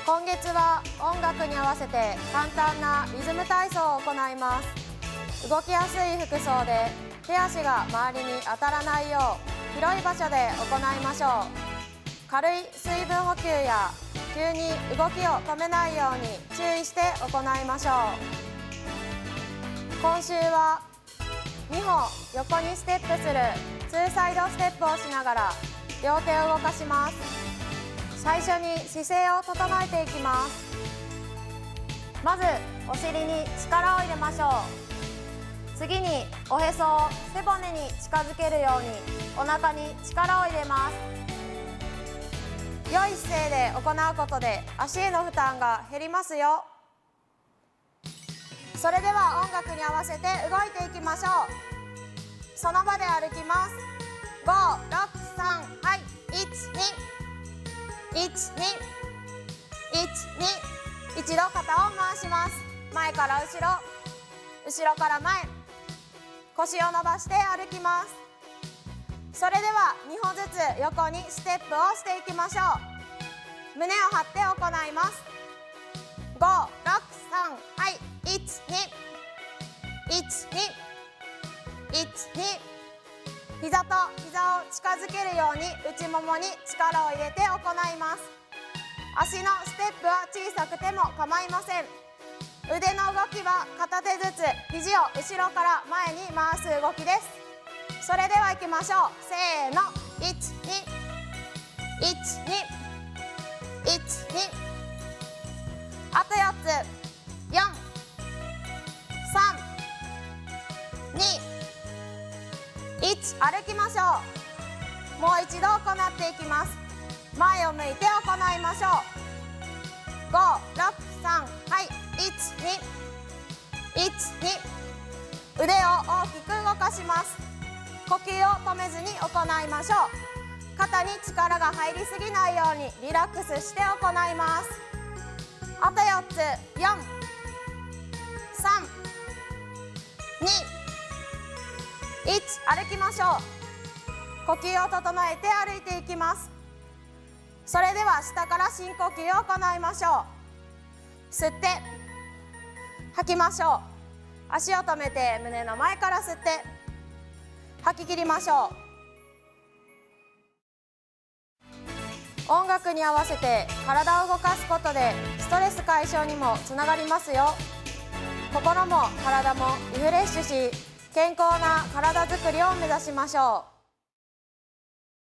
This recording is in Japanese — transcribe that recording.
今月は音楽に合わせて簡単なリズム体操を行います。動きやすい服装で手足が周りに当たらないよう広い場所で行いましょう。軽い水分補給や急に動きを止めないように注意して行いましょう。今週は2歩横にステップする2サイドステップをしながら両手を動かします。最初に姿勢を整えていきます。まずお尻に力を入れましょう。次におへそを背骨に近づけるようにお腹に力を入れます。良い姿勢で行うことで足への負担が減りますよ。それでは音楽に合わせて動いていきましょう。その場で歩きます。5、6、3、はい、1、2、1、2、1、2、一度肩を回します。前から後ろ、後ろから前、腰を伸ばして歩きます。それでは2歩ずつ横にステップをしていきましょう。胸を張って行います。5、6、3、はい、1、2、1、2、1、2、膝と膝を近づけるように内ももに力を入れて行います。足のステップは小さくても構いません。腕の動きは片手ずつ肘を後ろから前に回す動きです。それでは行きましょう。せーの、1、2、1、2、1、2、あと4つ、4、3、2、1、歩きましょう。もう一度行っていきます。前を向いて行いましょう。5、6、3、はい、1、2、1、2、腕を大きく動かします。呼吸を止めずに行いましょう。肩に力が入りすぎないようにリラックスして行います。あと4つ、4、3、2、1、歩きましょう。呼吸を整えて歩いていきます。それでは下から深呼吸を行いましょう。吸って吐きましょう。足を止めて胸の前から吸って吐き切りましょう。音楽に合わせて体を動かすことでストレス解消にもつながりますよ。心も体もリフレッシュし、健康な体づくりを目指しましょう。